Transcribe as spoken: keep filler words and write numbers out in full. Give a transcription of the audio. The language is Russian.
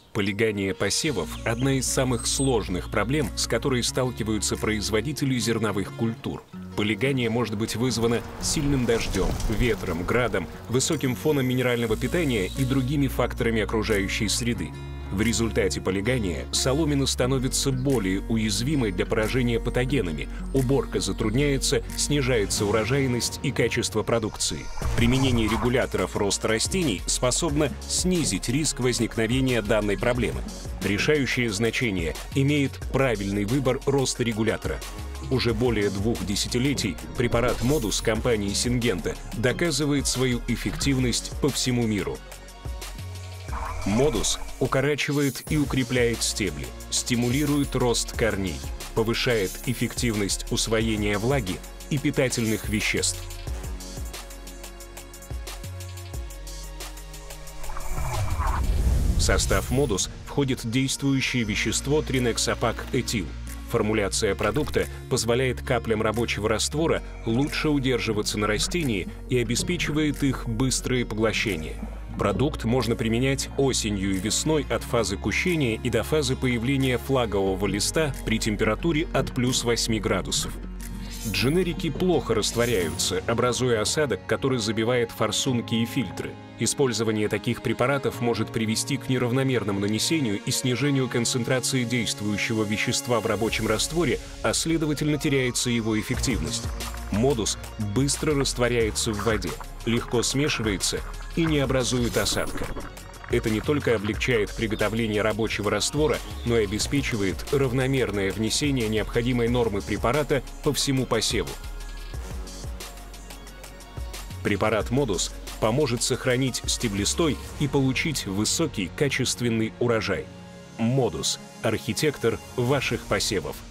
Полигания посевов – одна из самых сложных проблем, с которой сталкиваются производители зерновых культур. Полигания может быть вызвана сильным дождем, ветром, градом, высоким фоном минерального питания и другими факторами окружающей среды. В результате полигания соломина становится более уязвимой для поражения патогенами, уборка затрудняется, снижается урожайность и качество продукции. Применение регуляторов роста растений способно снизить риск возникновения данной проблемы. Решающее значение имеет правильный выбор роста регулятора. Уже более двух десятилетий препарат Модус компании Syngenta доказывает свою эффективность по всему миру. Модус укорачивает и укрепляет стебли, стимулирует рост корней, повышает эффективность усвоения влаги и питательных веществ. В состав Модус входит действующее вещество тринексопак-этил. Формуляция продукта позволяет каплям рабочего раствора лучше удерживаться на растении и обеспечивает их быстрое поглощение. Продукт можно применять осенью и весной от фазы кущения и до фазы появления флагового листа при температуре от плюс восьми градусов. Дженерики плохо растворяются, образуя осадок, который забивает форсунки и фильтры. Использование таких препаратов может привести к неравномерному нанесению и снижению концентрации действующего вещества в рабочем растворе, а следовательно теряется его эффективность. Модус быстро растворяется в воде, легко смешивается и не образует осадка. Это не только облегчает приготовление рабочего раствора, но и обеспечивает равномерное внесение необходимой нормы препарата по всему посеву. Препарат Модус поможет сохранить стеблестой и получить высокий качественный урожай. Модус – архитектор ваших посевов.